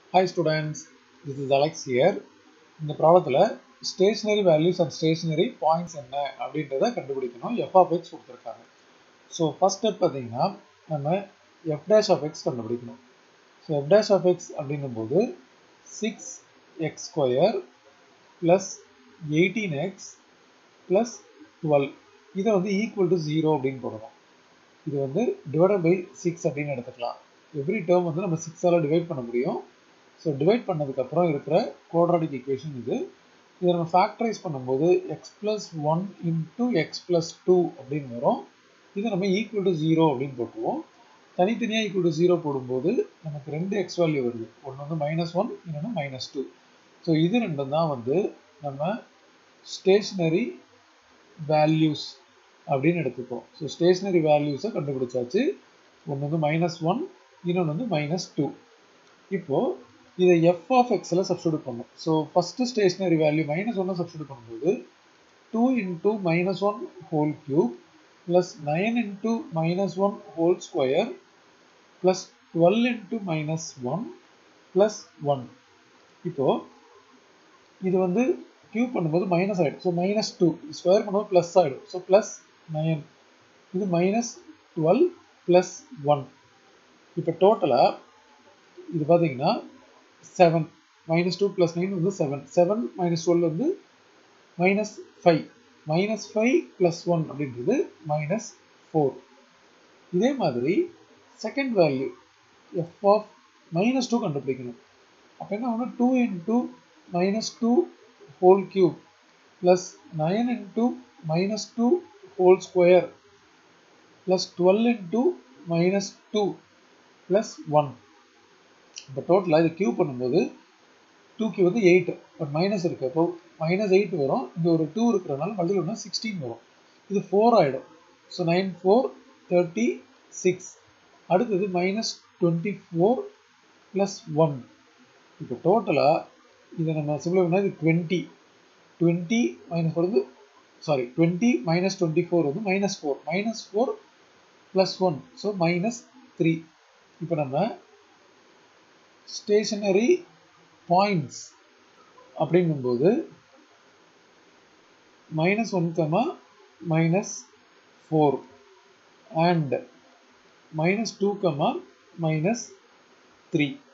Hi students, this is Alex here. இந்த ப்ராப்ளத்துல stationary values and stationary points என்ன அப்படின்றத கண்டுபிடிக்கணும். f of x கொடுத்திருக்காங்க. So first step பாத்தீங்கன்னா நம்ம f dash of x கண்டுபிடிக்கணும். So f dash of x அப்படிங்கும்போது 6x square plus 18x plus 12 இதை வந்து equal to 0 அப்படின்னு போடணும். இது வந்து divided by 6 அப்படின்னு எடுத்துக்கலாம். Every term வந்து நம்ம 6 ஆல டிவைட் பண்ண முடியும். So divide பண்ணதுக்கு அப்புறம் இருக்கிற quadratic equation இது. இதை நம்ம factorize பண்ணும்போது x plus 1 into x plus 2 அப்படின்னு வரும். இதை நம்ம equal to 0 அப்படின்னு போட்டுருவோம். தனித்தனியாக equal to 0 போடும்போது நமக்கு ரெண்டு x வேல்யூ வருது. ஒன்று வந்து -1 இன்னொன்று -2. ஸோ இது ரெண்டும் தான் வந்து நம்ம ஸ்டேஷனரி வேல்யூஸ் அப்படின்னு எடுத்துப்போம். ஸோ ஸ்டேஷனரி வேல்யூஸை கண்டுபிடிச்சாச்சு. ஒன்று வந்து -1 இன்னொன்று வந்து -2. இப்போ இதை f of x ல சப்ஸ்டிட்யூட் பண்ணும். So first stationary value -1 substitute பண்ணும்போது 2 into -1 whole cube plus 9 into -1 whole square plus 12 into -1 plus 1. இப்போ இது வந்து கியூப் பண்ணும்போது மைனஸ் ஆகிடும். ஸோ -2 ஸ்கொயர் பண்ணும்போது ப்ளஸ் ஆகிடும். ஸோ ப்ளஸ் 9 இது -12 ப்ளஸ் 1. இப்போ டோட்டலாக இது பார்த்தீங்கன்னா 7 -2 plus 9 வந்து 7 7 minus 12 வந்து -5 -5 plus 1 அப்படின்றது -4. இதே மாதிரி செகண்ட் வேல்யூ f of -2 கண்டுபிடிக்கணும். அப்போ என்ன ஆகும்? 2 into -2 whole cube plus 9 into -2 whole square plus 12 into -2 plus 1. இப்போ டோட்டலாக இது கியூப் பண்ணும்போது 2க்கு வந்து 8 பட் மைனஸ் இருக்கு. அப்போ -8 வரும். இங்கே ஒரு 2 இருக்கிறதுனால மல்டிபிள் பண்ணால் 16 வரும். இது 4 ஆகிடும். ஸோ 9 4 36. அடுத்தது -24 ப்ளஸ் 1. இப்போ டோட்டலாக இதை நம்ம சிம்பிள் பண்ணால் இது 20 20 மைனஸ் வந்து சாரி 20 -24 வந்து -4 -4 ப்ளஸ் 1 ஸோ -3. இப்போ நம்ம ஸ்டேஷனரி பாயிண்ட்ஸ் அப்படிங்கும்போது -1, -4 and -2, -3.